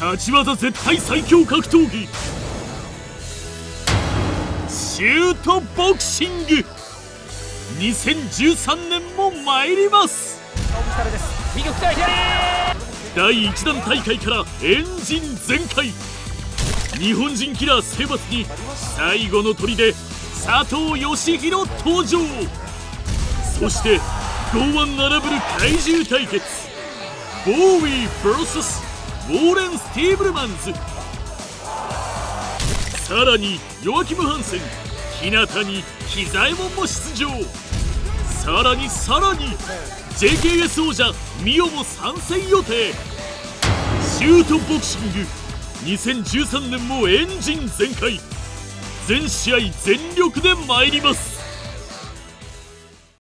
立ち技絶対最強格闘技シュートボクシング2013年も参ります。第1弾大会からエンジン全開、日本人キラー選抜に最後の砦佐藤義弘登場。そして剛腕荒ぶる怪獣対決ボーウィー vs ウォーレン・スティーブルマンズ、さらにヨアキム・ハンセン、日向に喜左衛門も出場。さらに JKS 王者ミオも参戦予定。シュートボクシング2013年もエンジン全開、全試合全力で参ります。